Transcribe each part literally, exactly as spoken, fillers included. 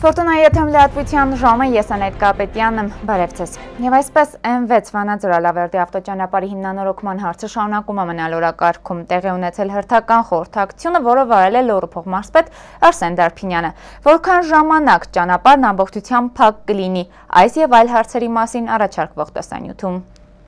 Ֆորտունայի եթեմ լրատվության ժամը ես Անետ Կապետյանն եմ, բարև ձեզ։ Եվ այսպես Էմ վեց Վանաձոր-Ալավերդի ավտոճանապարհի հիմնանորոգման հարցը շարունակում է մնալ օրակարգում, տեղի ունեցել հերթական խորհրդակցությունը, որը վարել է Լոռու փոխմարզպետ Արսեն Դարփինյանը։ Որքան ժամանակ ճանապարհն ամբողջությամբ փակ կլինի, այս եւ այլ հարցերի մասին առաջարկվող տեսանյութում։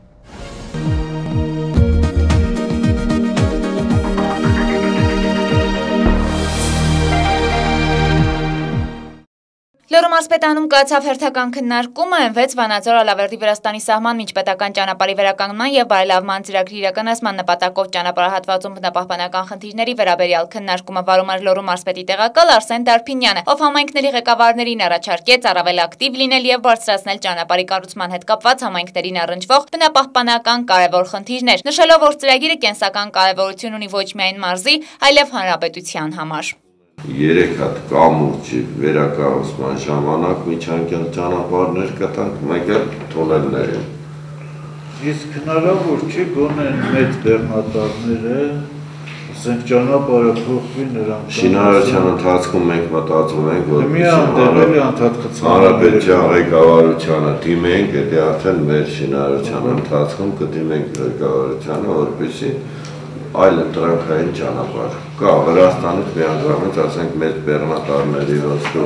Լոռու մարզպետանում կայացավ հերթական քննարկումը Էմ վեց Վանաձոր-Ալավերդի Վրաստանի սահման միջպետական ճանապարհի վերականգնման եւ բարելավման ծրագրի իրականացման նպատակով ճանապարհահատվածում բնապահպանական խնդիրների վերաբերյալ քննարկումը վարում էր Լոռու մարզպետի տեղակալ Արսեն Դարփինյանը, ով համայնքների ղեկավարներին առաջարկեց առավել ակտիվ լինել եւ բարձրացնել ճանապարհի կառուցման հետ կապված համայնքներին առնչվող բնապահպանական կարևոր խնդիրներ, նշելով, որ ծրագիրը կենսական կարևորություն ունի ոչ միայն մարզի, այլև հանրապետության համար։ Երեք հատ կամուրջի վերակառուցման ժամանակ միջանկյալ ճանապարհներ կտանք, մեկը թունելներ են։ Իսկ հնարավոր չի գոնե մեծ բեռնատարները, ասենք ճանապարհը փոխվի նրանք։ Շինարարության ընթացքում մենք մտածում ենք, որ մի անդեղելի անդադխցան հանրապետության ղեկավարությանը դիմենք, դա արդեն մեր շինարարության ընթացքում կդիմենք ղեկավարությանը, որպեսզի այլ ընտրանքային ճանապարհ կա Վրաստանից միանգամից, ասենք մեծ բեռնատարների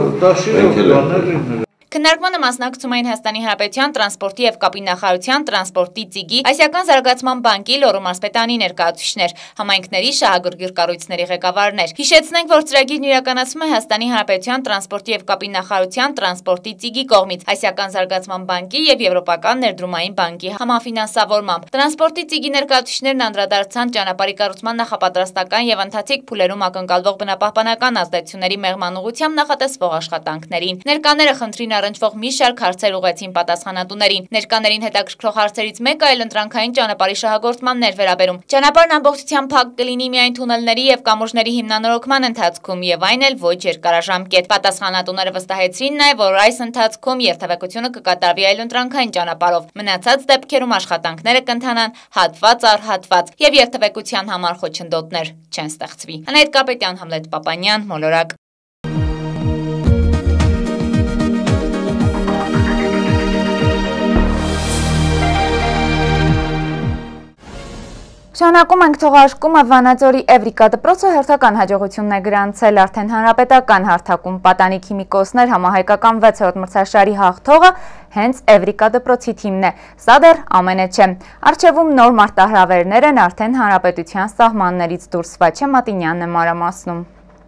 ոսկե Քննարկմանը մասնակցում էին Հայաստանի Հանրապետության տրանսպորտի եւ կապի նախարարության տրանսպորտի ծիգի, Ասիական զարգացման բանկի, Լոռու մարզպետանի ներկայացուցիչներ, համայնքների շահագրգիռ կառույցների ղեկավարներ։ Հիշեցնենք, որ ծրագիրն իրականացվում է Հայաստանի Հանրապետության տրանսպորտի եւ կապի նախարարության տրանսպորտի ծիգի կողմից, Ասիական զարգացման բանկի եւ Եվրոպական ներդրումային բանկի համաֆինանսավորմամբ։ Տրանսպորտի ծիգի ներկայացուցիչներն անդրադարձան ճանապարհի կառուցման նախապատրաստական եւ ընթացիկ փուլերում ակնկալվող բնապահպանական ազդեցությունների մեղման ուղղությամբ նախատեսվող աշխատանքներին։ Ներկաները խնդրին առնչվող մի շարք հարցեր ուղղեցին պատասխանատուներին։ Ներկաներին հետաքրքրող հարցերից մեկը այլ ընտրանքային ճանապարհի շահագործմանն էր վերաբերում։ Ճանապարհն ամբողջությամբ փակ կլինի միայն թունելների եւ կամուրջների հիմնանորոգման ընթացքում եւ այն էլ ոչ երկարաժամկետ։ Պատասխանատուները վստահեցրին նաեւ, որ այս ընթացքում երթևեկությունը կկատարվի այլ ընտրանքային ճանապարհով։ Մնացած դեպքերում աշխատանքները կընթանան հատված առ հատված եւ երթևեկության համար խոչընդոտներ չեն ստեղծվի։ Անետ Կապետյան, Համլետ Պապանյան, Մոլորակ։ Շարունակում ենք թողարկումը Վանաձորի Էվրիկա դպրոցը հերթական հաջողությունն է գրանցել արդեն հանրապետական հարթակում պատանի քիմիկոսներ համահայկական վեցերորդ մրցաշարի հաղթողը հենց Էվրիկա դպրոցի թիմն է։ Սա դեռ ամենը չէ։ Առջևում նոր մարտահրավերներ են արդեն հանրապետության սահմաններից դուրս։ Վաչե Մատինյանն է մանրամասնում։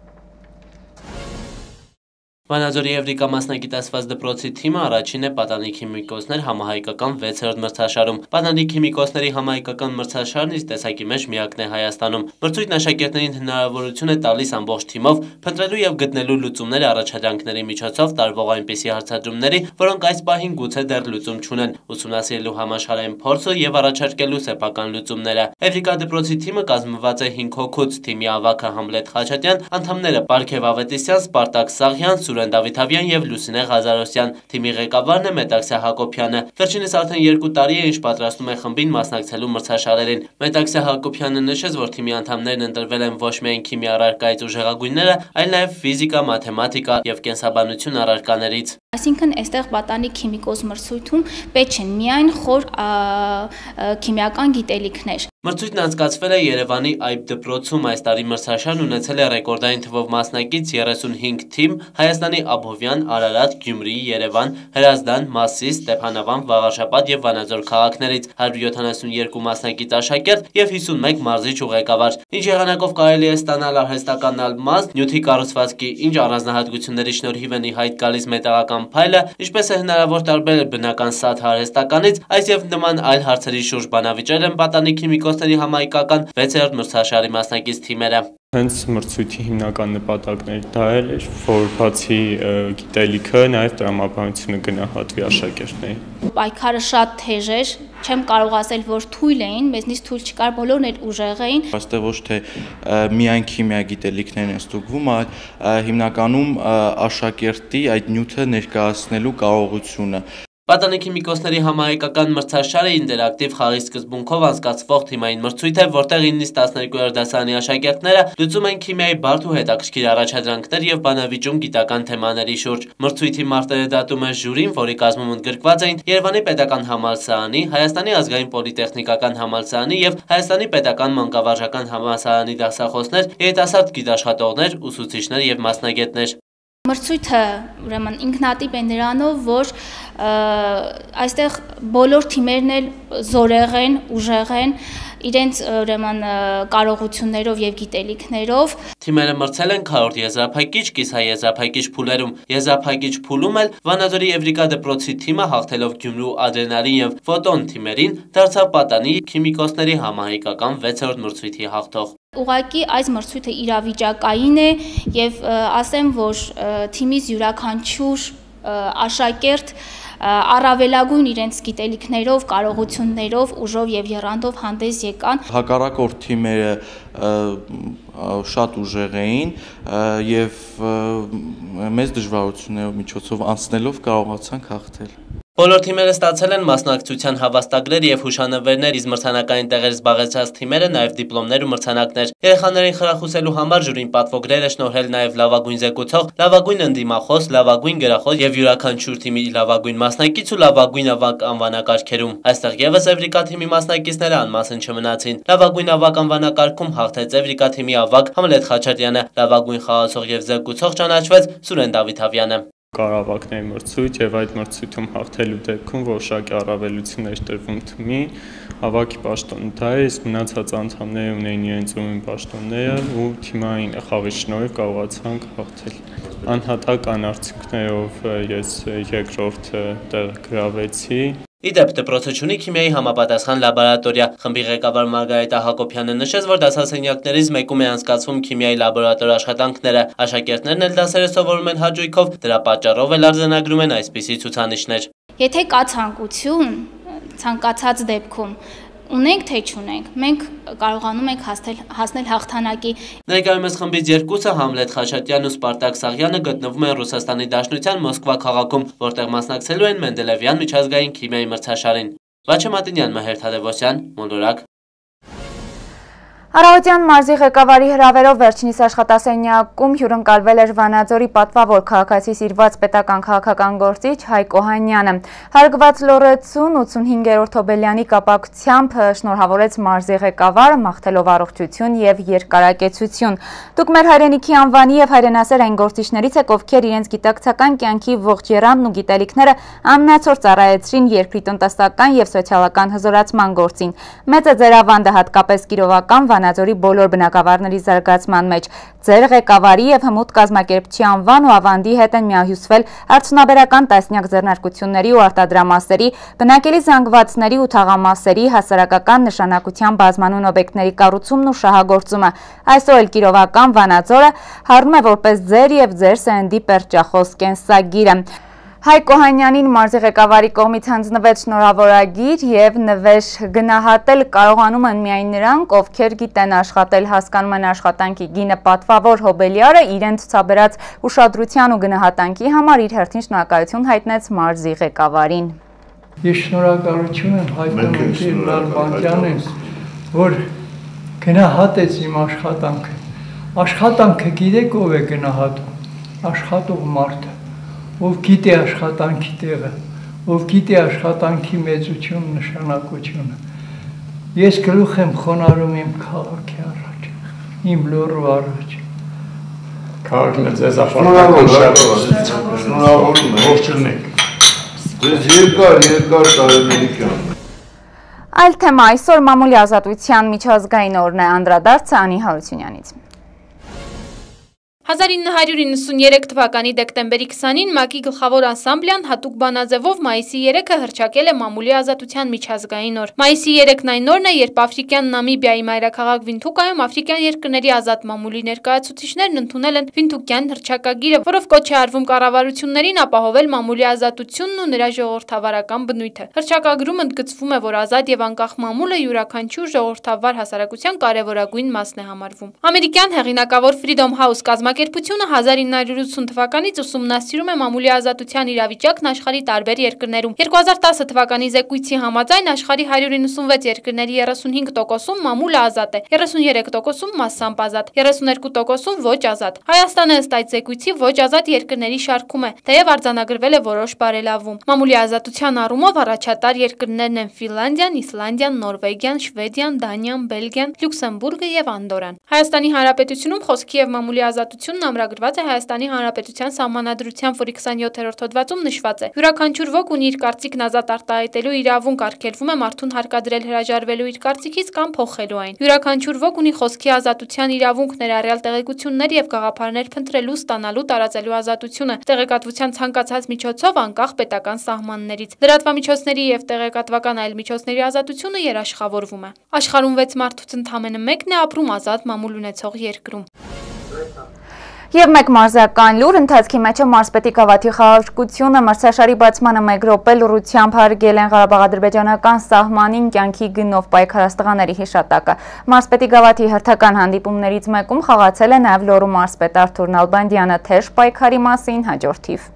Վանաձորի Էվրիկա մասնագիտացված դպրոցի թիմը առաջին է պատանի քիմիկոսներ համահայկական վեցերորդ մրցաշարում։ Պատանի քիմիկոսների համահայկական մրցաշարն իր տեսակի մեջ միակն է Հայաստանում։ Մրցույթն աշակերտներին հնարավորություն է տալիս ամբողջ թիմով փնտրելու եւ գտնելու լուծումներ առաջադրանքների միջոցով տարվող այնպիսի հարցադրումների, որոնք այս պահին գուցե դեռ լուծում չունեն, ուսումնասիրելու համաշխարհային փորձը եւ առաջարկելու սեփական լուծումները։ Էվրիկա դպրոցի թիմը կազմված է հինգ հոգուց, թիմի ավագը Համլետ Խաչատյան, անդամները Պարքև Ավետիսյան, Սպարտակ Սաղյան, Սուրեն Դավիթավյան եւ Լուսինե Ղազարոսյան։ Թիմի ղեկավարն է Մետաքսե Հակոբյանը։ Վերջինս արդեն երկու տարի է ինչ պատրաստում է խմբին մասնակցելու մրցաշարերին։ Մետաքսե Հակոբյանը նշեց, որ թիմի անդամներն ընտրվել են ոչ միայն քիմիա առարկայից ուժեղագույնները, այլ նաեւ ֆիզիկա, մաթեմատիկա եւ կենսաբանություն առարկաներից։ Այսինքն այստեղ պատանի քիմիկոս մրցույթում պետք չեն միայն խոր քիմիական գիտելիքներ։ Մրցույթն անցկացվել է Երևանի Այբ դպրոցում։ Այս տարի մրցաշարն ունեցել է ռեկորդային թվով մասնակից երեսունհինգ թիմ Հայաստանի Աբովյան, Արարատ, Գյումրի, Երևան, Հրազդան, Մասիս, Ստեփանավան, Վաղարշապատ եւ Վանաձոր քաղաքներից, հարյուր յոթանասունյոթ մասնակից աշակերտ եւ հիսունմեկ մարզիչ ու ղեկավար։ Ինչ եղանակով կարելի է ստանալ արհեստական ալմաստ, նյութի կառուցվածքի ինչ առանձնահատկությունների շնորհիվ են ի հայտ գալիս մետաղական փայլը, ինչպես է հնարավոր տարբերել բնական սաթ արհեստականից, այս եւ նման այլ հարցերի շուրջ բանավիճել են պատանի քիմիկոսների համահայկական վեցերորդ մրցաշարի մասնակից թիմերը։ Հենց մրցույթի հիմնական նպատակները դա էր, որ բացի գիտելիքը, նաև տրամաբանությունը գնահատվի աշակերտներին։ Պայքարը շատ թեժ էր, չեմ կարող ասել, որ թույլ էին, մեզնից թույլ չկար, բոլորն էլ ուժեղ էին։ Այստեղ ոչ թե միայն քիմիա գիտելիքներն են ստուգվում, այլ հիմնականում աշակերտի այդ նյութը ներկայացնելու կարողությունը։ Պատանի քիմիկոսների համահայկական մրցաշարը ինտերակտիվ խաղի սկզբունքով անցկացվող թիմային մրցույթ է, որտեղ իննից տասներկուերորդ դասարանի աշակերտները լուծում են քիմիայի բարդ ու հետաքրքիր առաջադրանքներ եւ բանավիճում գիտական թեմաների շուրջ։ Մրցույթի մարտերը դատում է ժյուրին, որի կազմում ընդգրկված էին Երևանի պետական համալսարանի, Հայաստանի ազգային պոլիտեխնիկական համալսարանի եւ Հայաստանի պետական մանկավարժական համալսարանի դասախոսներ, երիտասարդ գիտաշխատողներ, ուսուցիչներ եւ մասնագետներ։ Մրցույթը ուրեմն ինքնատիպ է նրանով, որ այստեղ բոլոր թիմերն էլ զորեղ են, ուժեղ են, իրենց ուրեմն կարողություններով եւ գիտելիքներով։ Թիմերը մրցել են քառորդ եզրափակիչ, կիսաեզրափակիչ փուլերում։ Եզրափակիչ փուլում էլ Վանաձորի Էվրիկա դպրոցի թիմը հաղթելով Գյումրու Ադրենալին եւ Ֆոտոն թիմերին դարձավ Պատանի քիմիկոսների համահայկական վեցերորդ մրցույթի հաղթող։ Ուղղակի այս մրցույթը իրավիճակային է եւ ասեմ, որ թիմից յուրաքանչյուր աշակերտ առավելագույն իրենց գիտելիքներով, կարողություններով, ուժով եւ եռանդով հանդես եկան։ Հակառակորդ թիմերը շատ ուժեղ էին եւ մեծ դժվարություններով միջոցով անցնելով կարողացանք հաղթել։ Բոլոր թիմերը ստացել են մասնակցության հավաստագրեր եւ հուշանվերներ, իսկ մրցանակային տեղեր զբաղեցրած թիմերը նաեւ դիպլոմներ ու մրցանակներ։ Երեխաներին խրախուսելու համար ժյուրին պատվոգրեր է շնորհել նաեւ լավագույն զեկուցող, լավագույն ընդդիմախոս, լավագույն գրախոս եւ յուրաքանչյուր թիմի լավագույն մասնակից ու լավագույն ավագ անվանակարգերում։ Այստեղ եւս Էվրիկա թիմի մասնակիցները անմասն չմնացին։ Լավագույն ավագ անվանակարգում հաղթեց Էվրիկա թիմի ավագ Համլետ Խաչատրյանը, լավագույն խաղացող եւ զեկուցող ճանաչվեց Սուրեն Դավիթավյանը։ Կարավակների մրցույթ եւ այդ մրցույթում հաղթելու դեպքում որոշակի առավելություններ տրվում թիմին, հավաքի պաշտոնը դա է, իսկ մնացած անդամները ունեին իրենց ուրույն պաշտոնները ու թիմային խաղի շնորհիվ կարողացանք հաղթել։ Անհատական արդյունքներով ես երկրորդ տեղ գրավեցի։ Իդեպ դպրոցը ունի քիմիայի համապատասխան լաբորատորիա։ Խմբի ղեկավար Մարգարիտ Հակոբյանը նշեց, որ դասասենյակներից մեկում է անցկացվում քիմիայի լաբորատոր աշխատանքները։ Աշակերտներն էլ դասերը սովորում են հաճույքով, դրա պատճառով էլ արձանագրում են այսպիսի ցուցանիշներ։ Եթե կա ցանկություն, ցանկացած դեպքում ունենք թե չունենք, մենք կարողանում ենք հասնել, հասնել հաղթանակի։ Ներկայումս խմբից երկուսը Համլետ Խաչատրյանն ու Սպարտակ Սաղյանը գտնվում են Ռուսաստանի Դաշնության Մոսկվա քաղաքում, որտեղ մասնակցելու են Մենդելևյան միջազգային քիմիայի մրցաշարին։ Վաչե Մատինյան, Մհեր Թադևոսյան, Մոլորակ։ Արարատյան մարզի ղեկավարի հրավերով վերջինիս աշխատասենյակում հյուրընկալվել էր Վանաձորի պատվավոր քաղաքացի սիրված պետական քաղաքական գործիչ Հայկ Օհանյանը։ Հարգված լոռեցուն ութսունհինգերորդ Հոբելյանի կապակցությամբ շնորհավորեց մարզի ղեկավարը, մաղթելով առողջություն եւ երկարակեցություն։ Դուք մեր հայրենիքի անվանի եւ հայրենասեր այն գործիչներից եք, ովքեր իրենց գիտակցական կյանքի ողջ եռանդն ու գիտելիքները ամենացոր ծառայեցրին երկրի տնտեսական եւ սոցիալական հզորացման գործին։ Մեծ է ձեր ավանդը, հատկապես կիրովական Վանաձորի բոլոր բնակավարների զարգացման մեջ։ Ձեր ղեկավարի եւ հմուտ կազմակերպչի անվան ու ավանդի հետ են միահյուսվել արդյունաբերական տասնյակ ձեռնարկությունների ու արտադրամասերի, բնակելի զանգվածների ու թաղամասերի, հասարակական նշանակության բազմանուն օբյեկտների կառուցումն ու շահագործումը։ Այսօր էլ կիրովական Վանաձորը հառնում է որպես ձեր եւ ձեր սերնդի պերճախոս կենսագիրը։ Հայկ Օհանյանին մարզի ղեկավարի կողմից հանձնվեց շնորհավորագիր եւ նվեր գնահատել կարողանում են միայն նրանք, ովքեր գիտեն աշխատել, հասկանում են աշխատանքի գինը։ Պատվավոր Հոբելյարը իրեն ցուցաբերած ուշադրության ու գնահատանքի համար իր հերթին շնորհակալություն հայտնեց մարզի ղեկավարին։ Ես շնորհակալություն եմ հայտնում Տեր Լալբանդյանին, որ գնահատեց իմ աշխատանքը։ Աշխատանքը գիտեք ով է գնահատում։ Աշխատող մարդը, ով գիտի աշխատանքի տեղը, ով գիտի աշխատանքի մեծություն, նշանակությունը։ Ես գլուխ եմ խոնարհում իմ քաղաքի առաջ, իմ լոռու առաջ։ Քաղաքն է ձեզ ապարտական շատ շնորհավորում եմ, ողջունեք։ Ձեզ երկար, երկար տարիների կյանք։ Այլ թեմա այսօր մամուլի ազատության միջազգային օրն է, անդրադարձը Անի Հարությունյանից։ հազար ինը հարյուր իննսուներեք թվականի դեկտեմբերի քսանին ՄԱԿ-ի գլխավոր անսամբլյան հատուկ բանաձևով մայիսի երեքը հռչակել է մամուլի ազատության միջազգային օր։ Մայիսի երեքն այն օրն է, երբ Աֆրիկյան Նամիբիայի մայրաքաղաք Վինդհուկայում աֆրիկյան երկրների ազատ մամուլի ներկայացուցիչներն ընդունել են Վինդհուկյան հռչակագիրը, որով կոչ է արվում կառավարություններին ապահովել մամուլի ազատությունն ու նրա ժողովրդավարական բնույթը։ Հռչակագրում ընդգծվում է, որ ազատ եւ անկախ մամուլը յուրաքանչյուր ժողովրդավար հասարակության կարևորագույն մասն է համարվում։ Ամերիկյան հեղինակավոր Freedom House կազմակերպ կազմակերպությունը հազար ինը հարյուր ութսուն թվականից ուսումնասիրում է մամուլի ազատության իրավիճակն աշխարհի տարբեր երկրներում։ երկու հազար տասը թվականի զեկույցի համաձայն աշխարհի հարյուր իննսունվեց երկրների երեսունհինգ տոկոսում մամուլը ազատ է, երեսուներեք տոկոսում մասամբ ազատ, երեսուներկու տոկոսում ոչ ազատ։ Հայաստանը ըստ այդ զեկույցի ոչ ազատ երկրների շարքում է, թեև արձանագրվել է որոշ բարելավում։ Մամուլի ազատության առումով առաջատար երկրներն են Ֆինլանդիան, Իսլանդիան, Նորվեգիան, Շվեդիան, Դանիան, Բելգիան, Լյուքսեմբուրգը եւ Անդորան։ Հայաստանի Հանրապետությունում խոսքի եւ մամուլի ազատությունն ամրագրված է Հայաստանի Հանրապետության Սահմանադրությամբ, որի քսանյոթերորդ հոդվածում նշված է. յուրաքանչյուր ոք ունի իր կարծիքն ազատ արտահայտելու իրավունք, արգելվում է մարդուն հարկադրել հրաժարվելու իր կարծիքից կամ փոխելու այն։ Յուրաքանչյուր ոք ունի խոսքի ազատության իրավունք, ներառյալ տեղեկություններ եւ գաղափարներ փնտրելու, ստանալու, տարածելու ազատությունը, տեղեկատվության ցանկացած միջոցով անկախ պետական սահմաններից։ Լրատվամիջոցների եւ տեղեկատվական այլ միջոցների ազատությունը երաշխավորվում է։ Աշխարհում վեց մարդուց ընդամենը մեկն է ապրում ազատ մամուլ ունեցող երկրում։ Եվ մեկ մարզական լուր, ընթացքի մեջ է Մարզպետի գավաթի խաղարկությունը մրցաշարի բացմանը մեկ րոպե լուռությամբ հարգել են ղարաբաղ-ադրբեջանական սահմանին կյանքի գնով պայքարաստղաների հիշատակը։ Մարզպետի գավաթի հերթական հանդիպումներից մեկում խաղացել է նաև Լոռու մարզպետ Արթուր Նալբանդյանը, թեժ պայքարի մասին հաջորդ թիվ։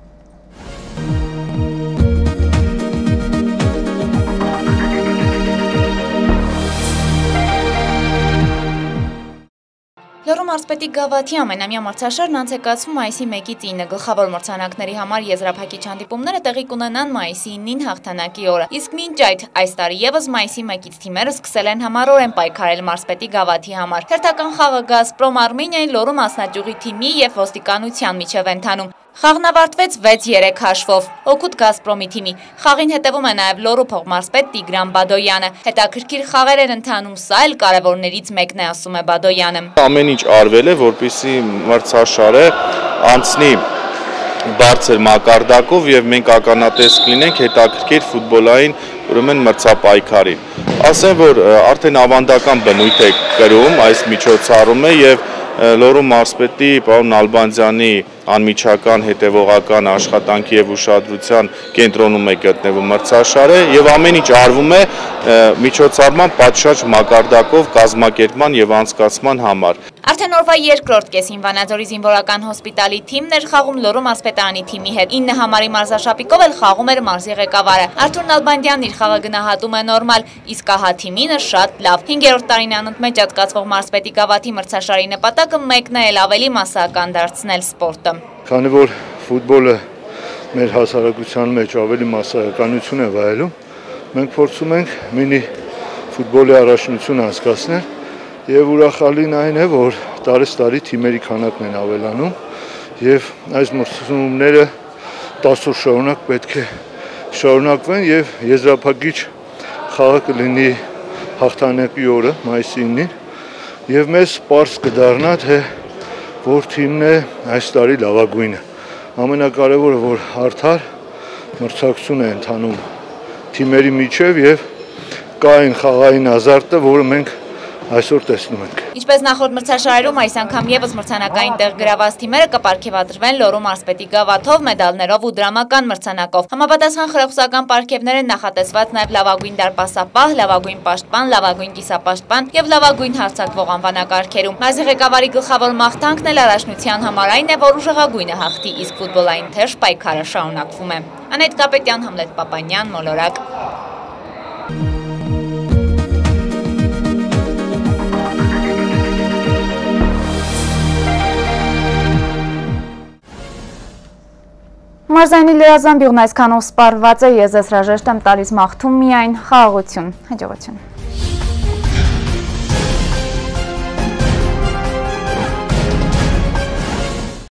Լոռու մարզպետի գավաթի ամենամյա մրցաշարն անց է կացվում մայիսի մեկից ինը, գլխավոր մրցանակների համար եզրափակիչ հանդիպումները տեղի կունենան մայիսի ինին հաղթանակի օրը։ Իսկ մինչ այդ այս տարի եւս մայիսի մեկից թիմերը սկսել են համառորեն պայքարել մարզպետի գավաթի համար։ Հերթական խաղը Գազպրոմ Արմենիայի Լոռու մասնաճյուղի թիմի եւ ոստիկանության միջև ընթանում։ Խաղն ավարտվեց վեց երեք հաշվով, օգուտ Գազպրոմի թիմի։ Խաղին հետևում է նաև Լոռու փոխմարզպետ Տիգրան Բադոյանը։ Հետաքրքիր խաղեր են ընթանում, սա էլ կարևորներից մեկն է, ասում է Բադոյանը։ Ամեն ինչ արվել է, որպեսզի մրցաշարը անցնի բարձր մակարդակով եւ մենք ականատես կլինենք հետաքրքիր ֆուտբոլային ուրեմն մրցապայքարին։ Ասեմ, որ արդեն ավանդական բնույթ է կրում այս միջոցառումը եւ Լոռու մարզպետի պարոն Նալբանդյանի անմիջական հետևողական աշխատանքի եւ ուշադրության կենտրոնում է գտնվում մրցաշարը եւ ամեն ինչ արվում է միջոցառման պատշաճ մակարդակով կազմակերպման եւ անցկացման համար։ Արդեն օրվա երկրորդ կեսին Վանաձորի զինվորական հոսպիտալի թիմն էր խաղում Լոռու մարզպետարանի թիմի հետ։ ինը համարի մարզաշապիկով էլ խաղում էր մարզի ղեկավարը։ Արթուր Նալբանդյանն իր խաղը գնահատում է նորմալ, իսկ ահա թիմինը շատ լավ։ հինգերորդ տարին անընդմեջ անցկացվող մարզպետի գավաթի մրցաշարի նպատակը մեկն է էլ ավելի մասսայական դարձնել սպորտը։ Քանի որ ֆուտբոլը մեր հասարակության մեջ ավելի մասսայականություն է վայելում, մենք փորձում ենք մինի ֆուտբոլի առաջնություն անցկացնել եւ ուրախալին այն է, որ տարեստարի թիմերի քանակն են ավելանում եւ այս մրցումները տասը օր շարունակ պետք է շարունակվեն եւ եզրափակիչ խաղը կլինի հաղթանակի օրը մայիսի ինին եւ մեզ պարզ կդառնա թե որ թիմն է այս տարի լավագույնը։ Ամենակարևորը որ արդար մրցակցություն է ընթանում թիմերի միջև եւ կա այն խաղային ազարտը, որը մենք այսօր տեսնում ենք։ Ինչպես նախորդ մրցաշարերում այս անգամ եւս մրցանակային տեղ գրաված թիմերը կպարգեւատրվեն Լոռու մարզպետի գավաթով, մեդալներով ու դրամական մրցանակով։ Համապատասխան խրախուսական պարգևներ են նախատեսված նաև լավագույն դարպասապահ, լավագույն պաշտպան, լավագույն կիսապաշտպան եւ լավագույն հարձակվող անվանակարգերում։ Մարզի ղեկավարի գլխավոր մաղթանքն էլ առաջնության համար այն է, որ ուժեղագույնը հաղթի, իսկ ֆուտբոլային թեժ պայքարը շարունակվում է։ Անետ Կապետյան, Համլետ Պապանյան, Մոլորակ։ Մարզայինի լրազամբյուղն այսքանով սպառված է, ես ես հրաժեշտ եմ տալիս մաղթում միայն խաղաղություն, հաջողություն։